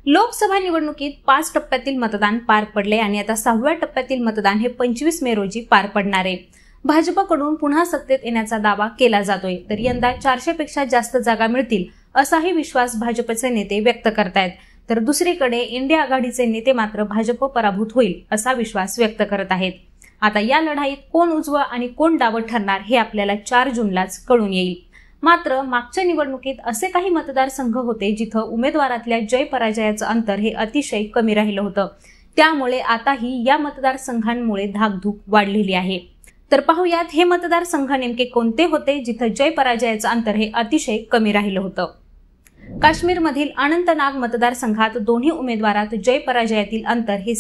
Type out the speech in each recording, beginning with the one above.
लोकसभा निवडणुकीत 5 टप्प्यातील मतदान पार पडले आणि आता 6व्या टप्प्यातील मतदान हे 25 मे रोजी पार पडणार आहे। भाजपकडून पुन्हा सत्तेत येण्याचा दावा केला जातोय, तर यंदा 400 पेक्षा जास्त जागा मिळतील असाही विश्वास भाजपचे नेते व्यक्त करतायत। तर दुसरीकडे इंडिया आघाडीचे नेते मात्र भाजप पराभूत होईल असा विश्वास व्यक्त करत आहेत। आता या लढाईत कोण उजवं आणि कोण डावं ठरणार हे आपल्याला 4 जूनलाच कळून येईल। मात्र मागच्या निवडणुकीत असे काही मतदारसंघ होते जिथं उमेदवारातल्या जय पराजयाचं अंतर हे अतिशय कमी राहिलं होतं, त्यामुळे आताही या मतदारसंघांमुळे धाकधूक वाढलेली आहे। तर पाहूयात हे मतदारसंघ नेमके कोणते होते जिथं जय पराजयाचं अंतर हे अतिशय कमी राहिलं होतं। काश्मीरमधील अनंतनाग मतदारसंघात दोन्ही उमेदवारात जय पराजयातील अंतर हे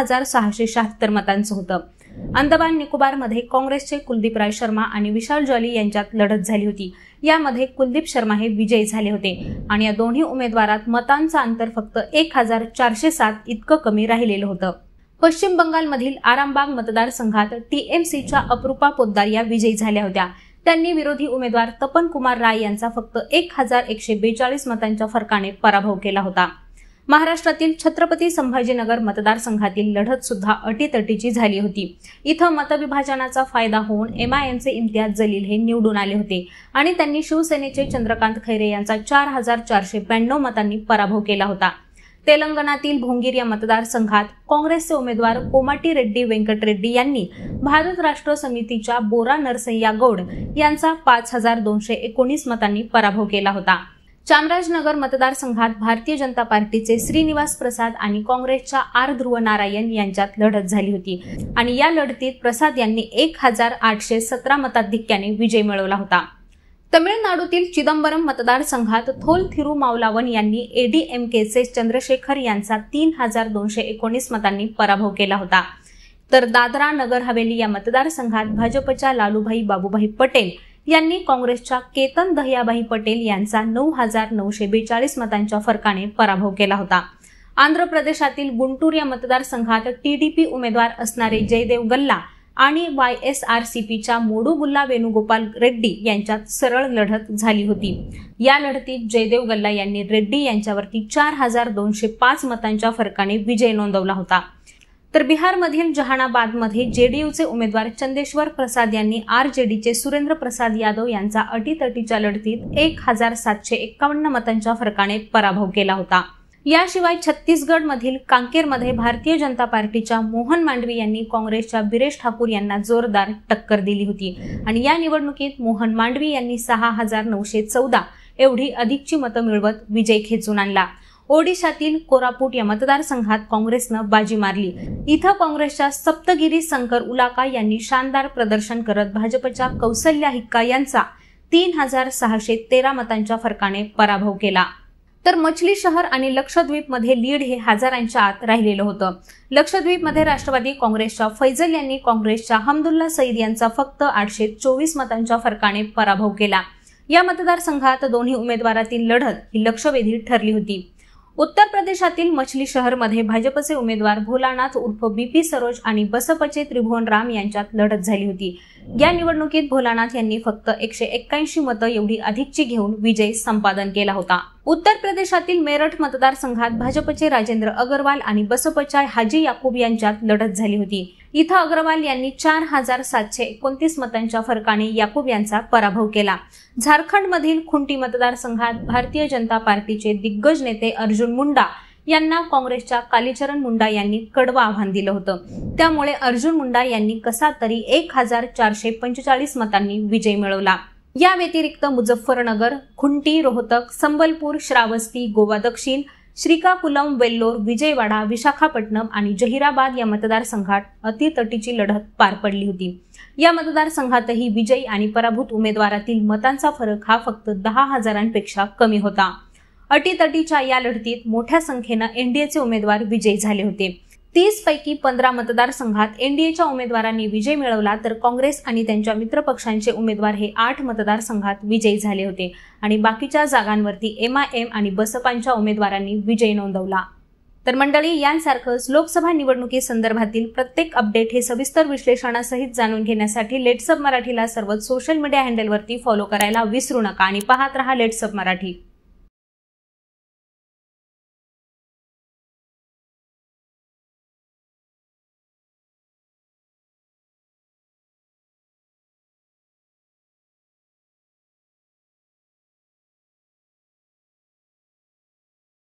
6676 मतांचं होतं। अंदमान निकोबारमध्ये काँग्रेसचे कुलदीप राय शर्मा आणि विशाल जॉली यांच्यात लढत झाली होती। यामध्ये कुलदीप शर्मा हे विजयी झाले होते आणि या दोन्ही उमेदवारात मतांचं अंतर फक्त 1407 इतकं कमी राहिलेलं होतं। पश्चिम बंगालमधील आरामबाग मतदारसंघात टीएमसीच्या अप्रूपा पोद्दार या विजयी झाल्या होत्या। त्यांनी विरोधी उमेदवार तपन कुमार राय यांचा फक्त 1142 मतांच्या फरकाने पराभव केला होता। महाराष्ट्रातील छत्रपती संभाजीनगर मतदारसंघातील लढत सुद्धा अटीतटीची झाली होती। इथं मतविभाजनाचा फायदा होऊन एमआयएमचे इम्तियाज जलील हे निवडून आले होते आणि त्यांनी शिवसेनेचे चंद्रकांत खैरे यांचा 4492 मतांनी पराभव केला होता। तेलंगणातील भोंगीर या मतदारसंघात काँग्रेसचे उमेदवार कोमाटी रेड्डी वेंकट रेड्डी यांनी भारत राष्ट्र समितीच्या बोरा नरसय्या गौड यांचा 5219 मतांनी पराभव केला होता। चामराजनगर मतदारसंघात भारतीय जनता पार्टीचे श्रीनिवास प्रसाद आणि काँग्रेसच्या आर ध्रुव नारायण यांच्यात लढत झाली होती आणि या लढतीत प्रसाद यांनी 1817 मताधिक्याने विजय मिळवला होता। तमिळनाडूतील चिदंबरम मतदारसंघात थोल थिरुमावलावन यांनी एडीएमकेचे चंद्रशेखर यांचा 3219 मतांनी पराभव केला होता। तर दादरा नगर हवेली या मतदारसंघात भाजपच्या लालूभाई बाबूभाई पटेल यांनी काँग्रेसच्या केतन दह्याबाई पटेल यांचा 9942 मतांच्या फरकाने पराभव केला होता। आंध्र प्रदेशातील गुंटूर या मतदारसंघात टीडीपी उमेदवार असणारे जयदेव गल्ला आणि वायएसआरसीपीच्या मोडुगुल्ला वेणुगोपाल रेड्डी यांच्यात सरळ लढत झाली होती। या लढतीत जयदेव गल्ला यांनी रेड्डी यांच्यावरती 4205 मतांच्या फरकाने विजय नोंदवला होता। तर बिहारमधील जहानाबादमध्ये जेडीयूचे उमेदवार चंदेश्वर प्रसाद यांनी आरजेडीचे सुरेंद्र प्रसाद यादव यांचा अटीतटीच्या लढतीत 1751 मतांच्या फरकाने पराभव केला होता। याशिवाय छत्तीसगडमधील कांकेरमध्ये भारतीय जनता पार्टीच्या मोहन मांडवी यांनी काँग्रेसच्या बिरेश ठाकूर यांना जोरदार टक्कर दिली होती आणि या निवडणुकीत मोहन मांडवी यांनी 6914 एवढी अधिकची मतं मिळवत विजय खेचून आणला। ओडिशातील कोरापूट या मतदारसंघात काँग्रेसनं बाजी मारली। इथं काँग्रेसच्या सप्तगिरी शंकर उलाका यांनी शानदार प्रदर्शन करत भाजपच्या कौसल्या हिक्का यांचा 3613 मतांच्या फरकाने पराभव केला। तर मछली शहर आणि लक्षद्वीपमध्ये लीड हे हजारांच्या आत राहिलेलं होतं। लक्षद्वीपमध्ये राष्ट्रवादी काँग्रेसच्या फैजल यांनी काँग्रेसच्या हमदुल्ला सईद यांचा फक्त 824 मतांच्या फरकाने पराभव केला। या मतदारसंघात दोन्ही उमेदवारातील लढत ही लक्षवेधी ठरली होती। उत्तर प्रदेशातील मछली शहरमध्ये भाजपचे उमेदवार भोलानाथ उर्फ बीपी सरोज आणि बसपचे त्रिभुवन राम यांच्यात लढत झाली होती। या निवडणुकीत भोलानाथ यांनी फक्त 181 मतं एवढी अधिकची घेऊन विजय संपादन केला होता। उत्तर प्रदेशातील मेरठ मतदारसंघात भाजपचे राजेंद्र अग्रवाल आणि बसपच्या हाजी याकूब यांच्यात लढत झाली होती। इथं अग्रवाल यांनी 4729 मतांच्या फरकाने याकूब यांचा पराभव केला। झारखंडमधील खुंटी मतदारसंघात भारतीय जनता पार्टीचे दिग्गज नेते अर्जुन मुंडा यांना काँग्रेसच्या कालीचरण मुंडा यांनी कडवं आव्हान दिलं होतं, त्यामुळे अर्जुन मुंडा यांनी कसा तरी 1445 मतांनी विजय मिळवला। या व्यतिरिक्त मुझफ्फरनगर, खुंटी, रोहतक, संबलपूर, श्रावस्ती, गोवा दक्षिण, श्रीकाकुलम, वेल्लोर, विजयवाडा, विशाखापट्टणम आणि जहिराबाद या मतदारसंघात अतितटीची लढत पार पडली होती। या मतदारसंघातही विजयी आणि पराभूत उमेदवारातील मतांचा फरक हा फक्त 10,000पेक्षा कमी होता। अटीतटीच्या या लढतीत मोठ्या संख्येनं एनडीएचे उमेदवार विजयी झाले होते। 30 पैकी 15 मतदारसंघात एनडीएच्या उमेदवारांनी विजय मिळवला, तर काँग्रेस आणि त्यांच्या मित्रपक्षांचे उमेदवार हे 8 मतदारसंघात विजयी झाले होते आणि बाकीच्या जागांवरती एमआयएम आणि बसपांच्या उमेदवारांनी विजय नोंदवला। तर मंडळी, यांसारखंच लोकसभा निवडणुकीसंदर्भातील प्रत्येक अपडेट हे सविस्तर विश्लेषणासहित जाणून घेण्यासाठी लेट्सअप मराठीला सर्वच सोशल मीडिया हँडलवरती फॉलो करायला विसरू नका आणि पाहत रहा लेट्सअप मराठी।